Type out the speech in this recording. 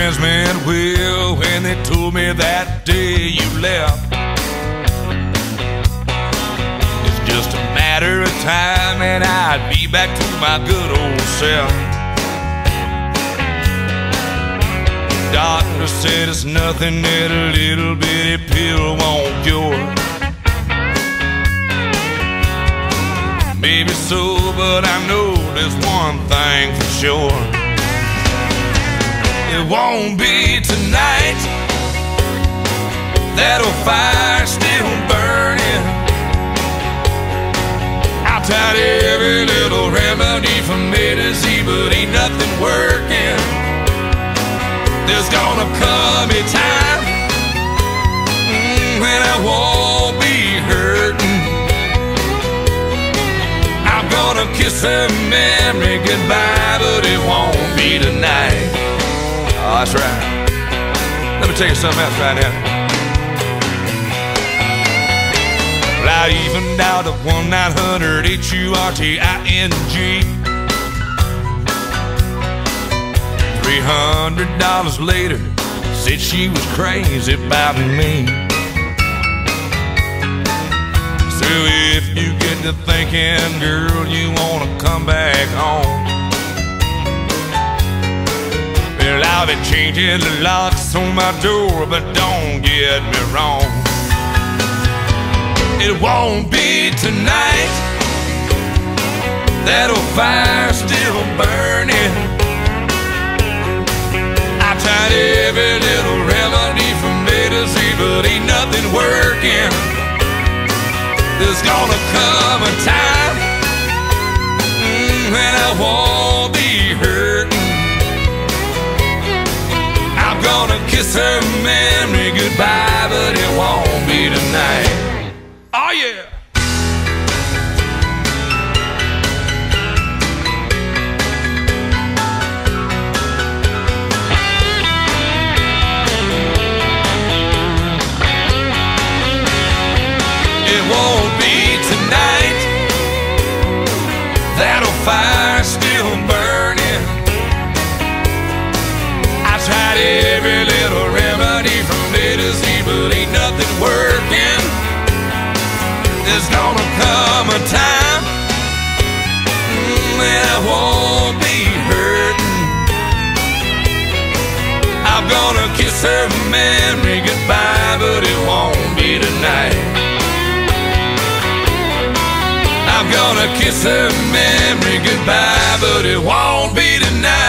plans meant well when they told me that day you left. It's just a matter of time and I'd be back to my good old self. Doctor said it's nothing that a little bitty pill won't cure. Maybe so, but I know there's one thing for sure. It won't be tonight. That old fire's still burning. I've tried every little remedy from A to Z, but ain't nothing working. There's gonna come a time when I won't be hurting. I'm gonna kiss her memory goodbye, but it won't be tonight. Oh, that's right. Let me tell you something else right now. Well, I evened out a 1-900-HURTING. $300 later, said she was crazy about me. So if you get to thinking, girl, you wanna come back home, well, I'll be changing the locks on my door, but don't get me wrong, it won't be tonight. That old fire's still burning. I tried every little remedy from A to Z, but ain't nothing working. There's gonna come a time when I won't be hurting. I'm gonna kiss her memory goodbye, but it won't be tonight. Oh yeah! It won't be tonight. That old fire's still burning. I tried every little remedy from A to Z, but ain't nothing working. There's gonna come a time when I won't be hurting. I'm gonna kiss her memory goodbye, but it won't be tonight. I'm gonna kiss her memory goodbye, but it won't be tonight.